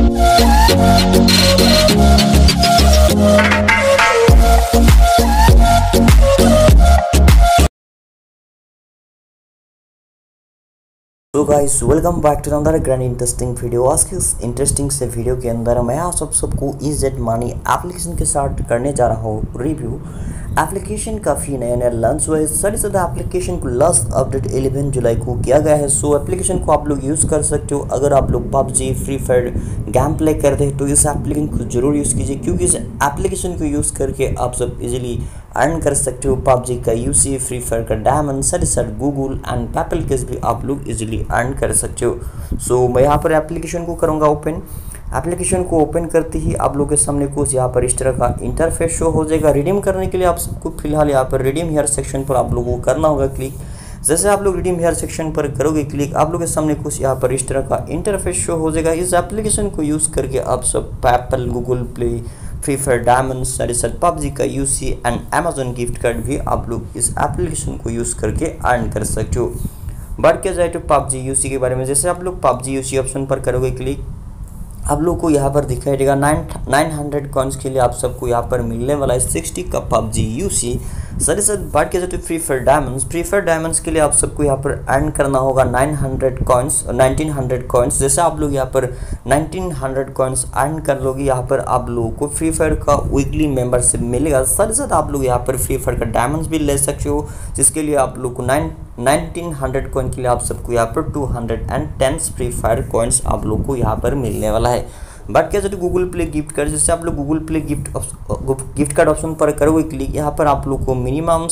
तो guys welcome back to another grand interesting video. आज के इस इंटरेस्टिंग से वीडियो के अंदर मैं आप सबको EZ मनी एप्लीकेशन के साथ करने जा रहा हूँ रिव्यू। एप्लीकेशन काफ़ी नया लॉन्च हुआ है। सारी ज़्यादा एप्लीकेशन को लास्ट अपडेट 11 जुलाई को किया गया है। सो एप्लीकेशन को आप लोग यूज़ कर सकते हो। अगर आप लोग PUBG free fire game play करते हैं तो इस एप्लीकेशन को ज़रूर यूज़ कीजिए, क्योंकि इस एप्लीकेशन को यूज़ करके आप सब इजीली अर्न कर सकते हो। PUBG का UC, फ्री फायर का डायमंड, साथ गूगल एंड पेपल केस भी आप लोग इजीली अर्न कर सकते हो। सो मैं यहाँ पर एप्लीकेशन को करूँगा ओपन। एप्लीकेशन को ओपन करते ही आप लोगों के सामने कुछ यहाँ पर इस तरह का इंटरफेस शो हो जाएगा। रिडीम करने के लिए आप सबको फिलहाल यहाँ पर रिडीम हेयर सेक्शन पर आप लोगों को करना होगा क्लिक। जैसे आप लोग रिडीम हेयर सेक्शन पर करोगे क्लिक, आप लोगों के सामने कुछ यहाँ पर इस तरह का इंटरफेस शो हो जाएगा। इस एप्लीकेशन को यूज़ करके आप सब PayPal, Google play, free fire diamond, साथ PUBG का UC and Amazon gift card भी आप लोग इस एप्लीकेशन को यूज़ करके अर्न कर सकते हो। बात किया जाए तो PUBG UC के बारे में, जैसे आप लोग PUBG UC ऑप्शन पर करोगे क्लिक, आप लोग को यहाँ पर दिखाई देगा 900 कॉइन्स के लिए आप सबको यहाँ पर मिलने वाला है 60 का PUBG UC। साथ बात किया जाए तो फ्री फायर डायमंड्स के लिए आप सबको यहाँ पर अर्न करना होगा 1900 कॉइन्स। जैसे आप लोग यहाँ पर 1900 कॉइन्स अर्न कर लोगे, यहाँ पर आप लोगों को फ्री फायर का वीकली मेंबरशिप मिलेगा। साथ आप लोग यहाँ पर फ्री फायर का डायमंड्स भी ले सकते हो, जिसके लिए आप लोग को 1900 कॉइन के लिए आप सबको यहाँ पर 210 फ्री फायर कॉइन्स आप लोग को यहाँ पर मिलने वाला है। बात किया जाए तो गूगल प्ले गिफ्ट कार्ड, जैसे आप लोग Google play gift card option पर करोगे क्लिक, यहाँ पर आप लोग को मिनिमम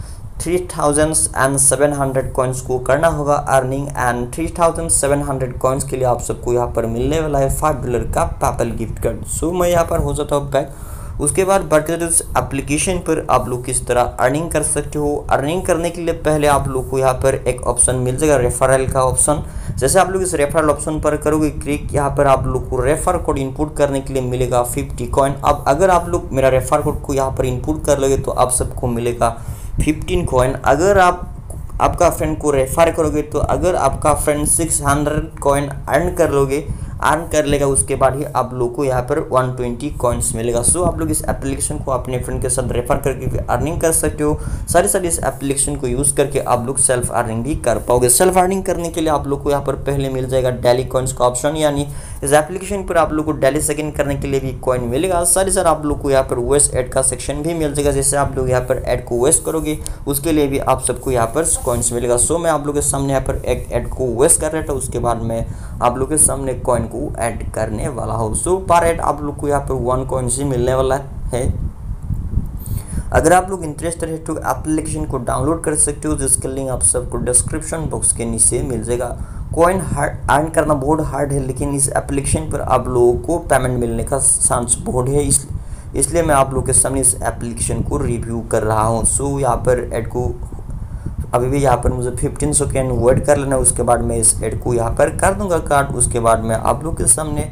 3700 कॉइन्स को करना होगा अर्निंग, एंड 3700 कॉइन्स के लिए आप सबको यहाँ पर मिलने वाला है $5 का पेपल गिफ्ट कार्ड। सो मैं यहाँ पर हो जाता हूँ बैक। उसके बाद बात करें तो इस एप्लीकेशन पर आप लोग किस तरह अर्निंग कर सकते हो। अर्निंग करने के लिए पहले आप लोग को यहाँ पर एक ऑप्शन मिल जाएगा रेफरल का ऑप्शन। जैसे आप लोग इस रेफरल ऑप्शन पर करोगे क्लिक, यहाँ पर आप लोग को रेफर कोड इनपुट करने के लिए मिलेगा 50 कॉइन। अब अगर आप लोग मेरा रेफर कोड को यहाँ पर इनपुट कर लोगे तो आप सबको मिलेगा 15 कॉइन। अगर आपका फ्रेंड को रेफर करोगे तो अगर आपका फ्रेंड 600 कॉइन अर्न कर लेगा, उसके बाद ही आप लोग को यहाँ पर 120 कॉइन्स मिलेगा। सो आप लोग इस एप्लीकेशन को अपने फ्रेंड के साथ रेफर करके भी अर्निंग कर सकते हो। साथ इस एप्लीकेशन को यूज़ करके आप लोग सेल्फ अर्निंग भी कर पाओगे। सेल्फ अर्निंग करने के लिए आप लोग को यहाँ पर पहले मिल जाएगा डेली कॉइन्स का ऑप्शन, यानी इस एप्लीकेशन पर आप लोग को डेली सेकंड करने के लिए भी कॉइन मिलेगा। साथ आप लोग को यहाँ पर वेस्ट एड का सेक्शन भी मिल जाएगा। जैसे आप लोग यहाँ पर एड को वेस्ट करोगे उसके लिए भी आप सबको यहाँ पर कॉइन्स मिलेगा। सो मैं आप लोग के सामने यहाँ पर एक एड को वेस्ट कर रहा था, उसके बाद मैं आप लोग के सामने कॉइन को ऐड करने वाला हूँ। सो पर एड आप लोग को यहाँ पर 1 कॉइन ही मिलने वाला है। अगर आप लोग इंटरेस्टेड है तो एप्लीकेशन को डाउनलोड कर सकते हो, जिसका लिंक आप सबको डिस्क्रिप्शन बॉक्स के नीचे मिल जाएगा। कॉइन अर्न करना बहुत हार्ड है, लेकिन इस एप्लीकेशन पर आप लोगों को पेमेंट मिलने का चांस बहुत है, इसलिए मैं आप लोग के सामने इस एप्लीकेशन को रिव्यू कर रहा हूँ। सो यहाँ पर ऐड को अभी भी यहाँ पर मुझे 15 सेकेंड वेट कर लेना, उसके बाद मैं इस ऐड को यहाँ पर कर दूंगा काट। उसके बाद मैं आप लोग के सामने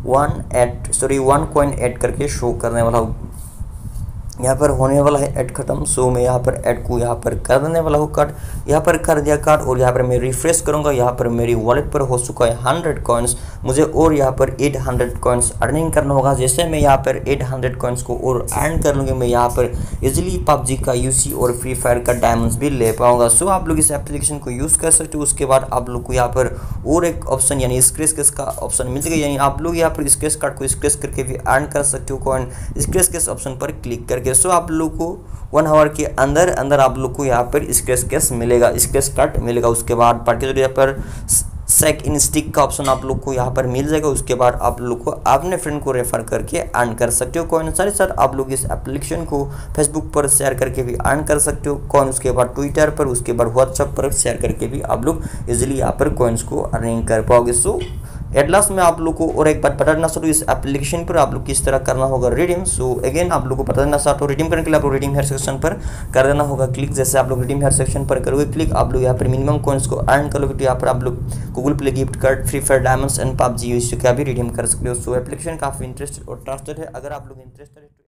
1 कॉइन ऐड करके शो करने वाला हूँ। यहाँ पर होने वाला है ऐड खत्म। सो मैं यहाँ पर ऐड को यहाँ पर कर देने वाला हूँ काट। यहाँ पर कर दिया काट और यहाँ पर मैं रिफ्रेश करूँगा। यहाँ पर मेरी वॉलेट पर हो चुका है 100 कॉइन्स। मुझे और यहाँ पर 800 कॉइन्स अर्निंग करना होगा। जैसे मैं यहाँ पर 800 कॉइन्स को और अर्न कर लूँगी, मैं यहाँ पर इजीली PUBG का UC और फ्री फायर का डायमंड्स भी ले पाऊँगा। सो आप लोग इस एप्लीकेशन को यूज़ कर सकते हो। उसके बाद आप लोग को यहाँ पर और एक ऑप्शन यानी स्क्रैच केस का ऑप्शन मिल जाएगा, यानी आप लोग यहाँ पर स्क्रैच कार्ड को स्क्रैच करके भी अर्न कर सकते हो कॉइन स्क्रैच केस ऑप्शन पर क्लिक करके। सो आप लोग को 1 आवर के अंदर आप लोग को यहाँ पर स्क्रैच केस मिलेगा, स्क्रैच कार्ड मिलेगा। उसके बाद पार्टिकुलर यहाँ पर सेक इन स्टिक का ऑप्शन आप लोग को यहाँ पर मिल जाएगा। उसके बाद आप लोग को अपने फ्रेंड को रेफर करके अर्न कर सकते हो कॉइन। साथ आप लोग इस एप्लीकेशन को फेसबुक पर शेयर करके भी अर्न कर सकते हो कॉइन। उसके बाद ट्विटर पर, उसके बाद व्हाट्सएप पर शेयर करके भी आप लोग इजीली यहाँ पर कॉइन्स को अर्निंग कर पाओगे। सो एट लास्ट में आप लोग को और एक बात बता देना चाहता हूँ, इस एप्लीकेशन पर आप लोग किस तरह करना होगा रिडीम। सो अगेन आप लोग को बता देना चाहता हूँ, रिडीम करने के लिए आप लोग रिडीम हेयर सेक्शन पर कर देना होगा क्लिक। जैसे आप लोग रिडीम हेयर सेक्शन पर करोगे क्लिक, आप लोग यहाँ पर मिनिमम कॉइन्स को अर्न करोगे तो यहाँ पर आप लोग Google play gift card, free fire diamonds and PUBG UC का भी रिडीम कर सकते हो। सो एप्लीकेशन काफ़ी इंटरेस्टेड और ट्रस्टेड है। अगर आप लोग इंटरेस्टेड है